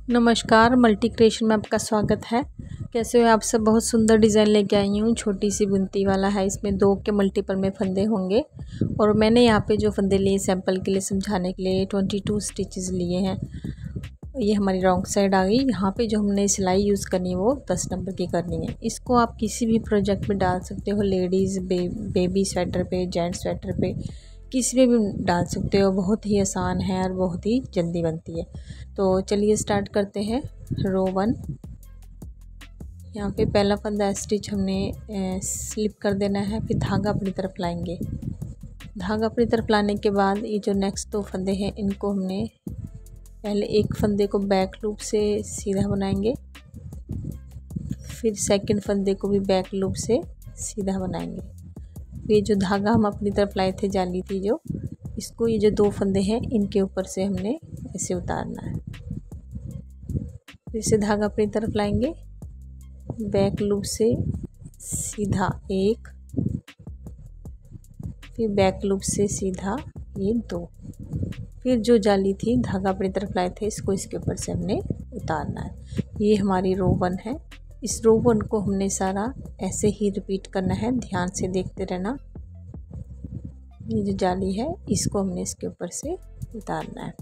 नमस्कार, multi creation में आपका स्वागत है। कैसे हो आप सब। बहुत सुंदर डिज़ाइन लेके आई हूँ। छोटी सी बुनती वाला है, इसमें 2 के मल्टीपल में फंदे होंगे। और मैंने यहाँ पे जो फंदे लिए सैंपल के लिए समझाने के लिए 22 स्टिचेस लिए हैं। ये हमारी रॉन्ग साइड आ गई। यहाँ पे जो हमने सिलाई यूज़ करनी है वो 10 नंबर की करनी है। इसको आप किसी भी प्रोजेक्ट में डाल सकते हो, लेडीज़ बेबी स्वेटर पे, जेंट्स स्वेटर पे, किसी में भी डाल सकते हो। बहुत ही आसान है और बहुत ही जल्दी बनती है। तो चलिए स्टार्ट करते हैं। रो 1, यहाँ पे पहला फंदा स्टिच हमने स्लिप कर देना है, फिर धागा अपनी तरफ लाएंगे। धागा अपनी तरफ लाने के बाद ये जो नेक्स्ट 2 फंदे हैं इनको हमने पहले एक फंदे को बैक लूप से सीधा बनाएंगे, फिर सेकंड फंदे को भी बैक लूप से सीधा बनाएंगे। ये जो धागा हम अपनी तरफ लाए थे, जाली थी जो, इसको ये जो 2 फंदे हैं इनके ऊपर से हमने ऐसे उतारना है। फिर से धागा अपनी तरफ लाएंगे, बैक लूप से सीधा एक, फिर बैक लूप से सीधा ये 2, फिर जो जाली थी धागा अपनी तरफ लाए थे इसको इसके ऊपर से हमने उतारना है। ये हमारी रो 1 है। इस रो 1 को हमने सारा ऐसे ही रिपीट करना है, ध्यान से देखते रहना। ये जो जाली है इसको हमने इसके ऊपर से उतारना है।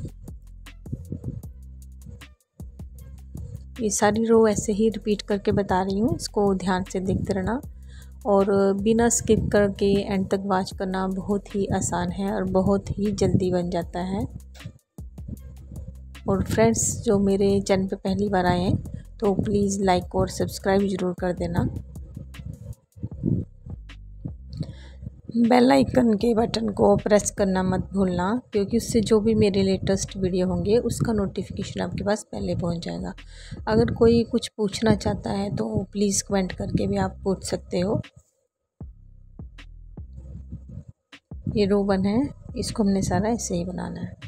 ये सारी रो ऐसे ही रिपीट करके बता रही हूँ, इसको ध्यान से देखते रहना और बिना स्किप करके एंड तक वॉच करना। बहुत ही आसान है और बहुत ही जल्दी बन जाता है। और फ्रेंड्स जो मेरे चैनल पे पहली बार आए हैं तो प्लीज़ लाइक और सब्सक्राइब ज़रूर कर देना। बेल आइकन के बटन को प्रेस करना मत भूलना, क्योंकि उससे जो भी मेरे लेटेस्ट वीडियो होंगे उसका नोटिफिकेशन आपके पास पहले पहुंच जाएगा। अगर कोई कुछ पूछना चाहता है तो प्लीज़ कमेंट करके भी आप पूछ सकते हो। ये रो 1 है, इसको हमने सारा ऐसे ही बनाना है।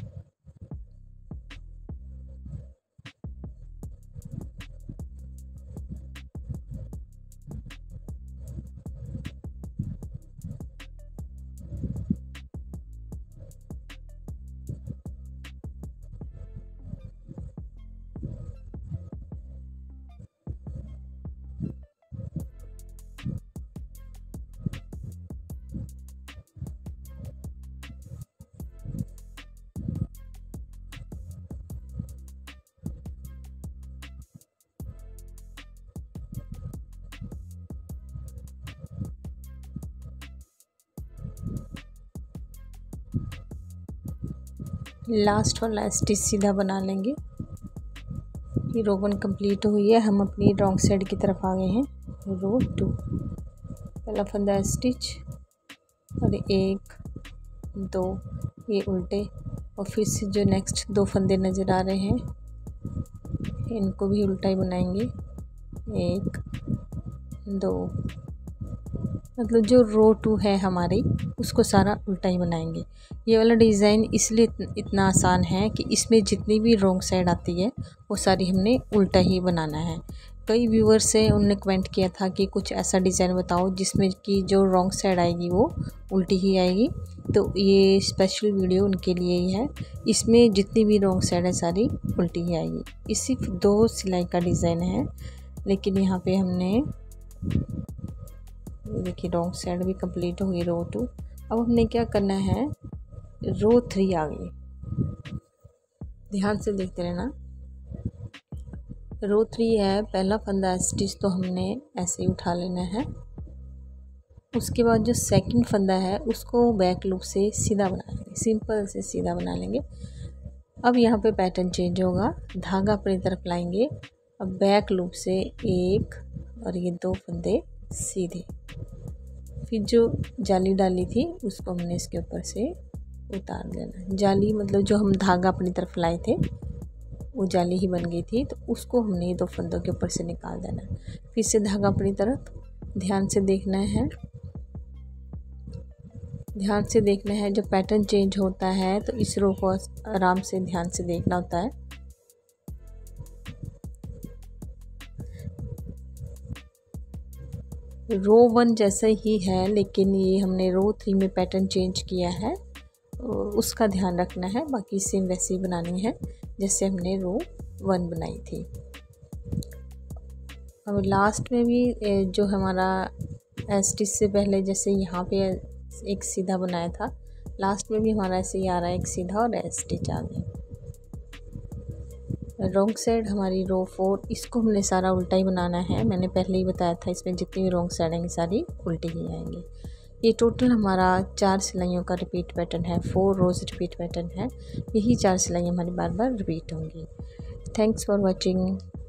लास्ट वाला स्टिच सीधा बना लेंगे। ये रो 1 कंप्लीट हुई है। हम अपनी रॉन्ग साइड की तरफ आ गए हैं। रो 2, पहला फंदा स्टिच और 1 2 ये उल्टे, और फिर से जो नेक्स्ट 2 फंदे नज़र आ रहे हैं इनको भी उल्टा ही बनाएंगे। 1 2, मतलब जो रो 2 है हमारी उसको सारा उल्टा ही बनाएंगे। ये वाला डिज़ाइन इसलिए इतना आसान है कि इसमें जितनी भी रॉन्ग साइड आती है वो सारी हमने उल्टा ही बनाना है। कई व्यूअर्स से उन्होंने कमेंट किया था कि कुछ ऐसा डिज़ाइन बताओ जिसमें कि जो रॉन्ग साइड आएगी वो उल्टी ही आएगी, तो ये स्पेशल वीडियो उनके लिए ही है। इसमें जितनी भी रॉन्ग साइड है सारी उल्टी ही आएगी। ये सिर्फ 2 सिलाई का डिज़ाइन है, लेकिन यहाँ पे हमने देखिए रॉन्ग साइड भी कंप्लीट होगी रो 2। अब हमने क्या करना है, रो 3 आ गई, ध्यान से देखते रहना। रो 3 है, पहला फंदा स्टिच तो हमने ऐसे ही उठा लेना है। उसके बाद जो सेकंड फंदा है उसको बैक लूप से सीधा बना लेंगे, सिंपल से सीधा बना लेंगे। अब यहाँ पे पैटर्न चेंज होगा, धागा अपनी तरफ लाएंगे, अब बैक लूप से 1 और ये 2 फंदे सीधे, फिर जो जाली डाली थी उसको हमने इसके ऊपर से उतार देना। जाली मतलब जो हम धागा अपनी तरफ लाए थे वो जाली ही बन गई थी, तो उसको हमने 2 फंदों के ऊपर से निकाल देना। फिर से धागा अपनी तरफ, ध्यान से देखना है, ध्यान से देखना है। जब पैटर्न चेंज होता है तो इस रो को आराम से ध्यान से देखना होता है। रो 1 जैसा ही है, लेकिन ये हमने रो 3 में पैटर्न चेंज किया है, उसका ध्यान रखना है। बाकी सेम वैसे ही बनानी है जैसे हमने रो 1 बनाई थी। अब लास्ट में भी जो हमारा स्टिच से पहले जैसे यहाँ पे एक सीधा बनाया था, लास्ट में भी हमारा ऐसे ही आ रहा है, एक सीधा और स्टिच आ गया। रॉन्ग साइड हमारी रो 4, इसको हमने सारा उल्टा ही बनाना है। मैंने पहले ही बताया था इसमें जितनी भी रॉन्ग साइड आएंगी सारी उल्टी ही आएंगी। ये टोटल हमारा 4 सिलाइयों का रिपीट पैटर्न है, 4 रोज़ रिपीट पैटर्न है। यही 4 सिलाइयाँ हमारी बार बार रिपीट होंगी। Thanks for watching.